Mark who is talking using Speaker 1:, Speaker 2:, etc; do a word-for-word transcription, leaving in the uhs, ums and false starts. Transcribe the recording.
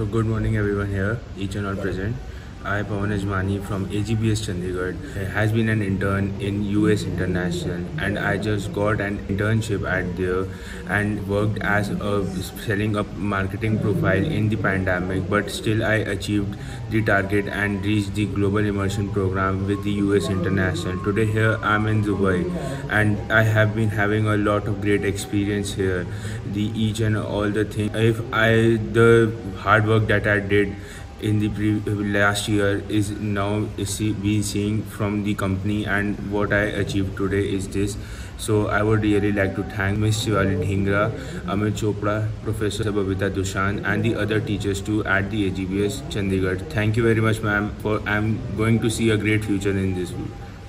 Speaker 1: So good morning everyone here, each and all present. I, Pawan Ajmani from A G B S Chandigarh, has been an intern in U S International, and I just got an internship at there and worked as a selling up marketing profile in the pandemic, but still I achieved the target and reached the global immersion program with the U S International. Today here I'm in Dubai, and I have been having a lot of great experience here. The each and all the thing, if I the hard work that I did in the pre last year is now is see, being seen from the company, and what I achieved today is this. So I would really like to thank Miss Shivali Dhingra, Amit Chopra, Professor Babita Dushan, and the other teachers too at the A G B S Chandigarh. Thank you very much, ma'am. For I'm going to see a great future in this field.